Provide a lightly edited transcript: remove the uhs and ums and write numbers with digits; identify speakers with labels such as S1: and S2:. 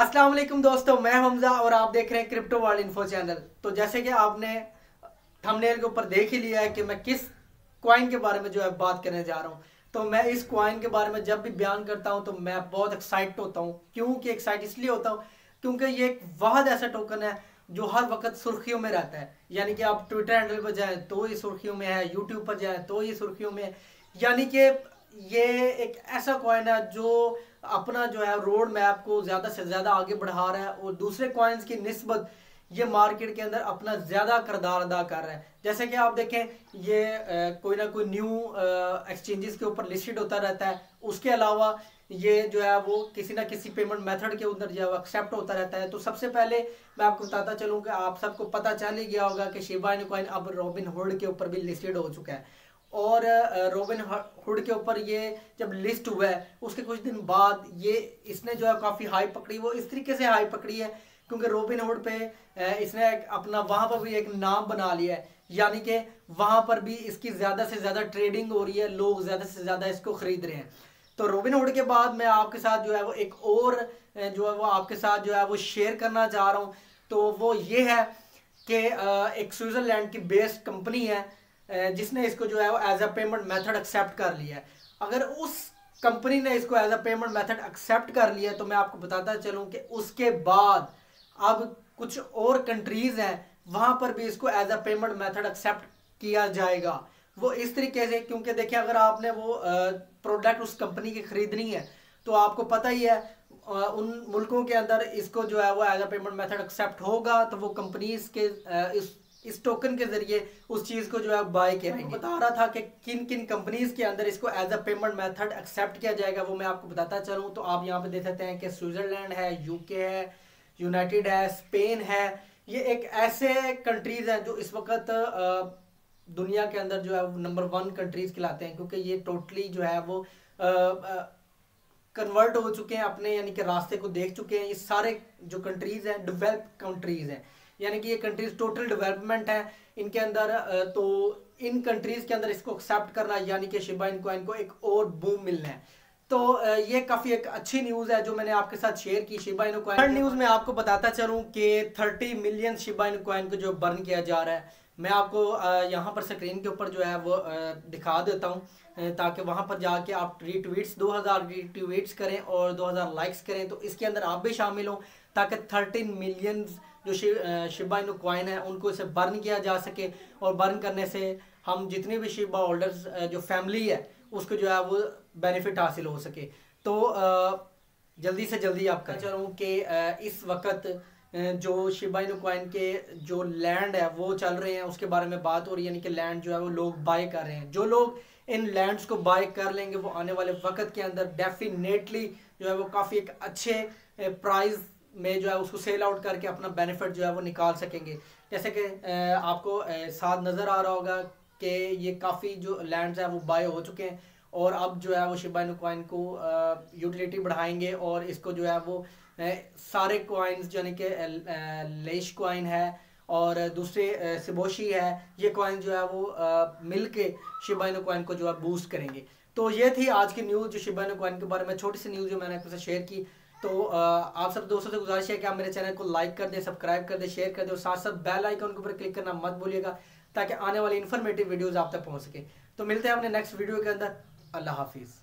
S1: अस्सलाम वालेकुम दोस्तों, मैं हमजा और आप देख रहे हैं क्रिप्टो वर्ल्ड इन्फो चैनल। तो जैसे कि आपने थंबनेल के ऊपर देख ही लिया है कि मैं किस कॉइन के बारे में जो है बात करने जा रहा हूँ। तो मैं इस कॉइन के बारे में जब भी बयान करता हूँ तो मैं बहुत एक्साइट होता हूँ। क्योंकि एक्साइट इसलिए होता हूँ क्योंकि ये एक वाहिद ऐसा टोकन है जो हर वक्त सुर्खियों में रहता है। यानी कि आप ट्विटर हैंडल पर जाएं तो ये सुर्खियों में है, यूट्यूब पर जाएं तो ये सुर्खियों में है। यानी कि ये एक ऐसा कॉइन है जो अपना जो है रोड मैप को ज्यादा से ज्यादा आगे बढ़ा रहा है और दूसरे कॉइन्स की निस्बत ये मार्केट के अंदर अपना ज्यादा किरदार अदा कर रहा है। जैसे कि आप देखें, ये कोई ना कोई न्यू एक्सचेंजेस के ऊपर लिस्टेड होता रहता है। उसके अलावा ये जो है वो किसी ना किसी पेमेंट मेथड के अंदर जो है एक्सेप्ट होता रहता है। तो सबसे पहले मैं आपको बताता चलूँ कि आप सबको पता चल ही गया होगा कि शिबा इनु कॉइन अब रॉबिन हुड के ऊपर भी लिस्टेड हो चुका है। और रॉबिन हुड के ऊपर ये जब लिस्ट हुआ है उसके कुछ दिन बाद ये इसने जो है काफ़ी हाई पकड़ी। वो इस तरीके से हाई पकड़ी है क्योंकि रॉबिन हुड पे इसने अपना वहाँ पर भी एक नाम बना लिया है। यानी कि वहाँ पर भी इसकी ज़्यादा से ज़्यादा ट्रेडिंग हो रही है, लोग ज़्यादा से ज़्यादा इसको ख़रीद रहे हैं। तो रॉबिन हुड के बाद मैं आपके साथ जो है वो एक और जो है वो आपके साथ जो है वो शेयर करना चाह रहा हूँ। तो वो ये है कि एक स्विट्ज़रलैंड की बेस्ड कंपनी है जिसने इसको जो है वो as a payment method accept कर लिया है। अगर उस कंपनी ने इसको as a payment method accept कर लिया तो मैं आपको बताता चलूं कि उसके बाद अब कुछ और कंट्रीज हैं वहां पर भी इसको as a payment method accept किया जाएगा। वो इस तरीके से, क्योंकि देखिए अगर आपने वो प्रोडक्ट उस कंपनी की खरीदनी है तो आपको पता ही है उन मुल्कों के अंदर इसको जो है वो as a payment method accept होगा तो वो कंपनीज के इस टोकन के जरिए उस चीज को जो है बाय करेंगे। बता रहा था कि किन किन कंपनीज के अंदर इसको as a payment method accept किया जाएगा, वो मैं आपको बताता चलूं। तो आप यहाँ पे देख सकते हैं कि स्विट्जरलैंड है, यूके है, यूनाइटेड है, स्पेन है। ये एक ऐसे कंट्रीज हैं जो इस वक्त दुनिया के अंदर जो है नंबर 1 कंट्रीज कहलाते हैं, क्योंकि ये टोटली जो है वो कन्वर्ट हो चुके हैं अपने, यानी कि रास्ते को देख चुके हैं। ये सारे जो कंट्रीज हैं डेवलप कंट्रीज हैं, यानी कि ये कंट्रीज टोटल डेवलपमेंट है इनके अंदर। तो इन कंट्रीज के अंदर इसको एक्सेप्ट करना यानी कि शिबा इन कॉइन को एक और बूम मिलना है। तो ये काफ़ी एक अच्छी न्यूज़ है जो मैंने आपके साथ शेयर की Shiba Inu coin. Third news में आपको बताता चलूँ कि 30 मिलियन शिबा इनु कॉइन को जो बर्न किया जा रहा है, मैं आपको यहाँ पर स्क्रीन के ऊपर जो है वो दिखा देता हूँ ताकि वहाँ पर जाके आप रीट्वीट्स 2000 रीट्वीट्स करें और 2000 लाइक्स करें तो इसके अंदर आप भी शामिल हों ताकि 13 मिलियन जो शिबा इनु कॉइन है उनको इसे बर्न किया जा सके। और बर्न करने से हम जितने भी शिबा होल्डर्स जो फैमिली है उसको जो है वो बेनिफिट हासिल हो सके। तो जल्दी से जल्दी आप कर चलूँ कि इस वक्त जो शिबा इनु कॉइन के जो लैंड है वो चल रहे हैं उसके बारे में बात हो रही है। यानी कि लैंड जो है वो लोग बाय कर रहे हैं। जो लोग इन लैंड्स को बाय कर लेंगे वो आने वाले वक्त के अंदर डेफिनेटली जो है वो काफ़ी एक अच्छे प्राइस में जो है उसको सेल आउट करके अपना बेनिफिट जो है वो निकाल सकेंगे। जैसे कि आपको साथ नज़र आ रहा होगा कि ये काफ़ी जो लैंड्स हैं वो बाय हो चुके हैं और अब जो है वो शिबा इनु कॉइन को यूटिलिटी बढ़ाएंगे और इसको जो है वो सारे कॉइन्स यानी कि लेश कॉइन है और दूसरे सिबोशी है, ये कॉइन जो है वो मिल के शिबा इनु कॉइन को जो है बूस्ट करेंगे। तो ये थी आज की न्यूज़ जो शिबा इनु कॉइन के बारे में, छोटी सी न्यूज़ जो मैंने आपसे शेयर की। तो आप सब दोस्तों से गुजारिश है कि आप मेरे चैनल को लाइक कर दें, सब्सक्राइब कर दें, शेयर कर दें और साथ साथ बेल आइकन के ऊपर क्लिक करना मत भूलिएगा ताकि आने वाली इन्फॉर्मेटिव वीडियोस आप तक पहुंच सके। तो मिलते हैं अपने नेक्स्ट वीडियो के अंदर। अल्लाह हाफिज़।